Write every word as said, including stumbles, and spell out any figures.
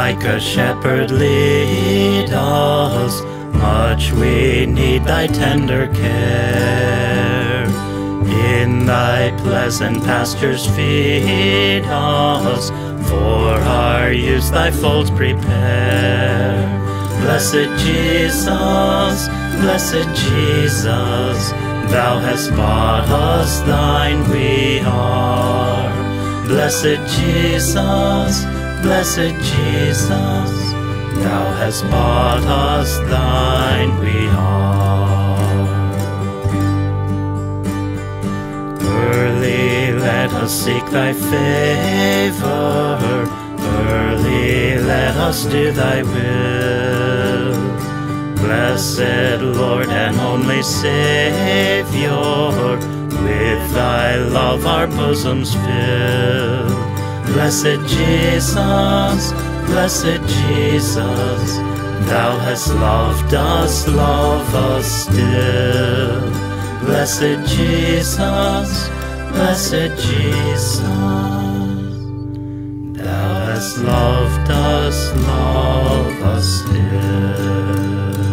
like a shepherd lead us, much we need thy tender care. In thy pleasant pastures feed us, for our use thy folds prepare. Blessed Jesus, blessed Jesus, thou hast bought us, thine we are. Blessed Jesus, blessed Jesus, thou hast bought us, thine we are. Early let us seek thy favor, early let us do thy will. Blessed Lord and only Savior, with thy love our bosoms fill. Blessed Jesus, blessed Jesus, thou hast loved us, love us still. Blessed Jesus, blessed Jesus, thou hast loved us, love us still.